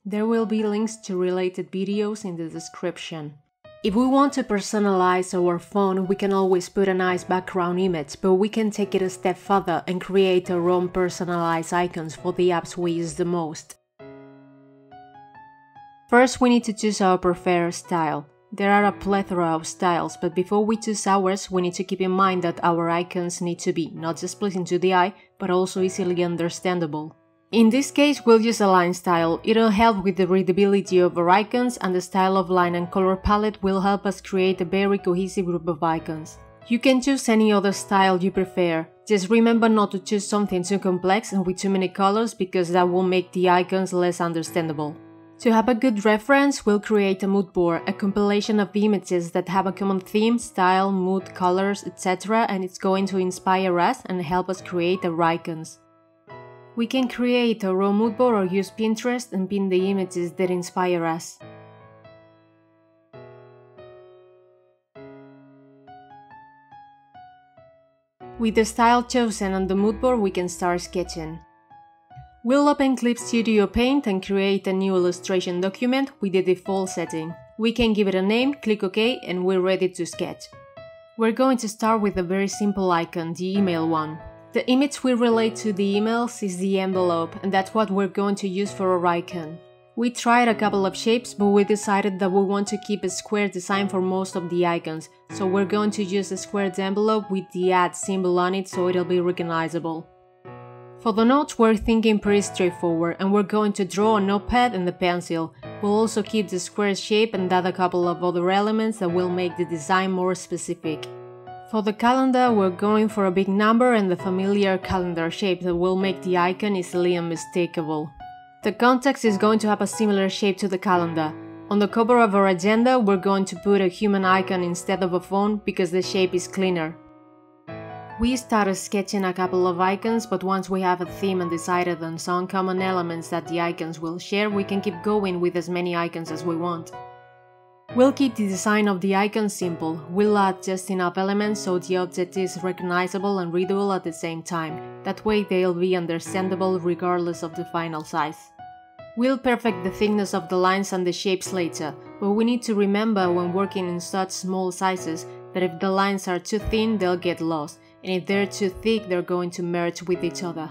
There will be links to related videos in the description. If we want to personalize our phone, we can always put a nice background image, but we can take it a step further and create our own personalized icons for the apps we use the most. First, we need to choose our preferred style. There are a plethora of styles, but before we choose ours, we need to keep in mind that our icons need to be not just pleasing to the eye, but also easily understandable. In this case, we'll use a line style. It'll help with the readability of our icons, and the style of line and color palette will help us create a very cohesive group of icons. You can choose any other style you prefer. Just remember not to choose something too complex and with too many colors, because that will make the icons less understandable. To have a good reference, we'll create a mood board, a compilation of images that have a common theme, style, mood, colors, etc., and it's going to inspire us and help us create our icons. We can create our own mood board or use Pinterest and pin the images that inspire us. With the style chosen on the mood board, we can start sketching. We'll open Clip Studio Paint and create a new illustration document with the default setting. We can give it a name, click OK, and we're ready to sketch. We're going to start with a very simple icon, the email one. The image we relate to the emails is the envelope, and that's what we're going to use for our icon. We tried a couple of shapes, but we decided that we want to keep a square design for most of the icons, so we're going to use a squared envelope with the @ symbol on it so it'll be recognizable. For the notes, we're thinking pretty straightforward, and we're going to draw a notepad and the pencil. We'll also keep the square shape and add a couple of other elements that will make the design more specific. For the calendar, we're going for a big number and the familiar calendar shape that will make the icon easily unmistakable. The context is going to have a similar shape to the calendar. On the cover of our agenda, we're going to put a human icon instead of a phone because the shape is cleaner. We started sketching a couple of icons, but once we have a theme and decided on some common elements that the icons will share, we can keep going with as many icons as we want. We'll keep the design of the icons simple. We'll add just enough elements so the object is recognizable and readable at the same time. That way they'll be understandable regardless of the final size. We'll perfect the thickness of the lines and the shapes later, but we need to remember when working in such small sizes that if the lines are too thin, they'll get lost, and if they're too thick, they're going to merge with each other.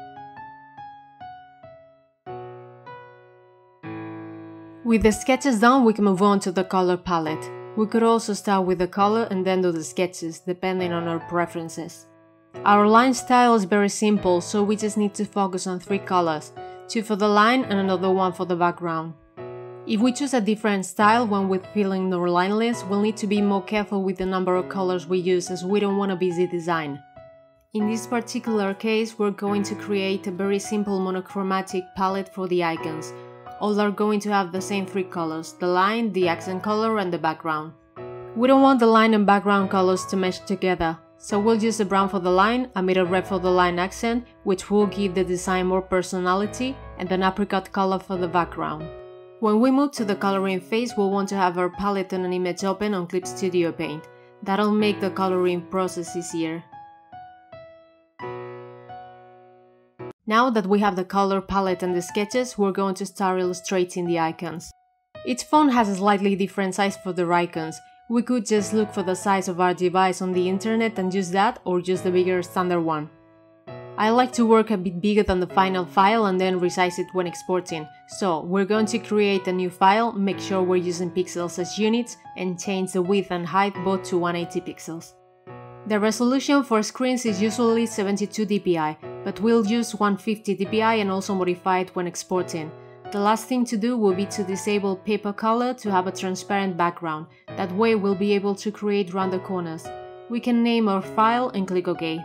With the sketches done, we can move on to the color palette. We could also start with the color and then do the sketches, depending on our preferences. Our line style is very simple, so we just need to focus on 3 colors, 2 for the line and another one for the background. If we choose a different style when we're filling our line list, we'll need to be more careful with the number of colors we use, as we don't want a busy design. In this particular case, we're going to create a very simple monochromatic palette for the icons. All are going to have the same 3 colors, the line, the accent color and the background. We don't want the line and background colors to mesh together, so we'll use a brown for the line, a middle red for the line accent, which will give the design more personality, and an apricot color for the background. When we move to the coloring phase, we'll want to have our palette and an image open on Clip Studio Paint. That'll make the coloring process easier. Now that we have the color palette and the sketches, we're going to start illustrating the icons. Each phone has a slightly different size for their icons. We could just look for the size of our device on the internet and use that, or use the bigger standard one. I like to work a bit bigger than the final file and then resize it when exporting, so we're going to create a new file, make sure we're using pixels as units, and change the width and height both to 180 pixels. The resolution for screens is usually 72 dpi, but we'll use 150 dpi and also modify it when exporting. The last thing to do will be to disable paper color to have a transparent background, that way we'll be able to create round the corners. We can name our file and click OK.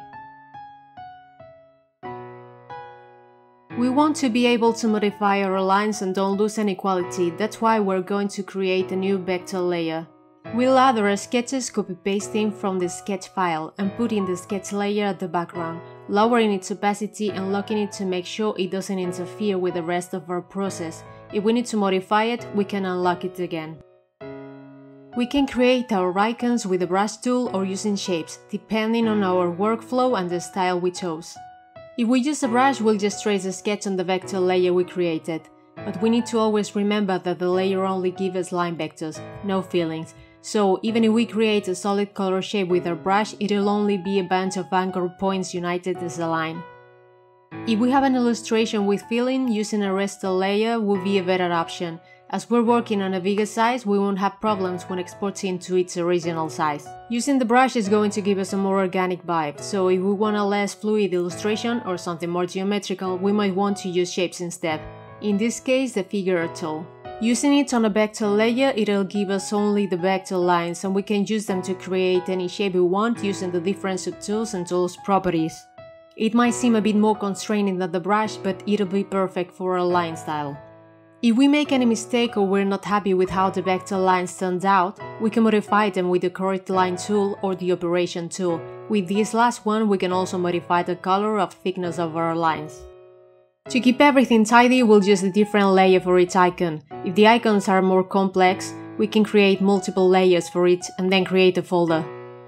We want to be able to modify our lines and don't lose any quality, that's why we're going to create a new vector layer. We'll add our sketches copy-pasting from the sketch file and put in the sketch layer at the background, lowering its opacity and locking it to make sure it doesn't interfere with the rest of our process. If we need to modify it, we can unlock it again. We can create our icons with the brush tool or using shapes, depending on our workflow and the style we chose. If we use a brush, we'll just trace a sketch on the vector layer we created. but we need to always remember that the layer only gives us line vectors, no feelings. So even if we create a solid color shape with our brush, it'll only be a bunch of anchor points united as a line. If we have an illustration with feeling, using a raster layer would be a better option. As we're working on a bigger size, we won't have problems when exporting to its original size. Using the brush is going to give us a more organic vibe, so if we want a less fluid illustration or something more geometrical, we might want to use shapes instead. In this case, the figure tool. Using it on a vector layer, it'll give us only the vector lines, and we can use them to create any shape we want using the different subtools and tools properties. It might seem a bit more constraining than the brush, but it'll be perfect for a line style. If we make any mistake or we're not happy with how the vector lines turned out, we can modify them with the correct line tool or the operation tool. With this last one, we can also modify the color or thickness of our lines. To keep everything tidy, we'll use a different layer for each icon. If the icons are more complex, we can create multiple layers for each and then create a folder.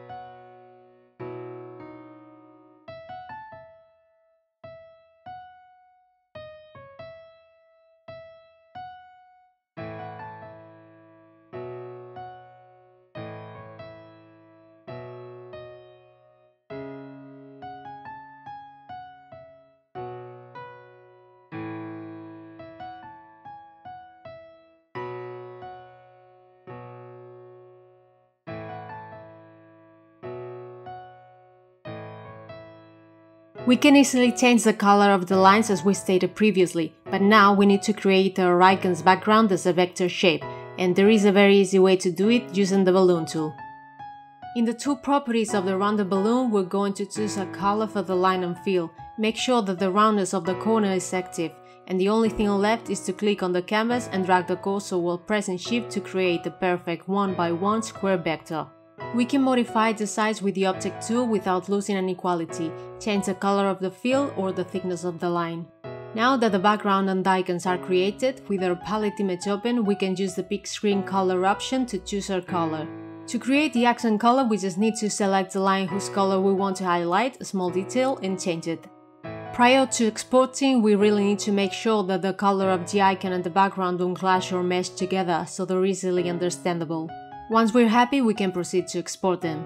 We can easily change the color of the lines as we stated previously, but now we need to create our icon's background as a vector shape, and there is a very easy way to do it using the balloon tool. In the tool properties of the rounded balloon, we're going to choose a color for the line and fill. Make sure that the roundness of the corner is active, and the only thing left is to click on the canvas and drag the cursor while pressing Shift to create the perfect 1x1 square vector. We can modify the size with the object tool without losing any quality, change the color of the fill or the thickness of the line. Now that the background and icons are created, with our palette image open, we can use the big screen color option to choose our color. To create the accent color, we just need to select the line whose color we want to highlight, a small detail, and change it. Prior to exporting, we really need to make sure that the color of the icon and the background don't clash or mesh together, so they're easily understandable. Once we're happy, we can proceed to export them.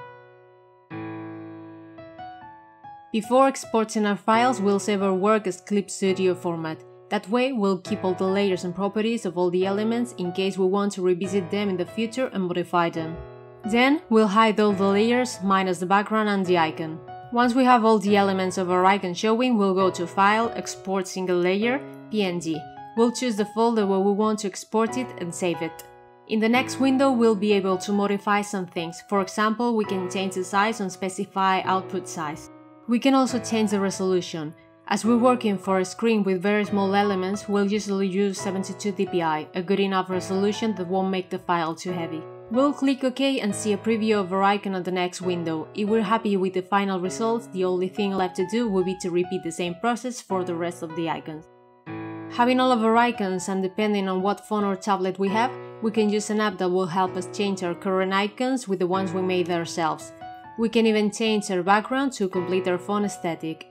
Before exporting our files, we'll save our work as Clip Studio format. That way, we'll keep all the layers and properties of all the elements in case we want to revisit them in the future and modify them. Then, we'll hide all the layers, minus the background and the icon. Once we have all the elements of our icon showing, we'll go to File, Export Single Layer, PNG. We'll choose the folder where we want to export it and save it. In the next window, we'll be able to modify some things. For example, we can change the size and specify output size. We can also change the resolution. As we're working for a screen with very small elements, we'll usually use 72 dpi, a good enough resolution that won't make the file too heavy. We'll click OK and see a preview of our icon on the next window. If we're happy with the final results, the only thing left to do will be to repeat the same process for the rest of the icons. Having all of our icons, and depending on what phone or tablet we have, we can use an app that will help us change our current icons with the ones we made ourselves. We can even change our background to complete our phone aesthetic.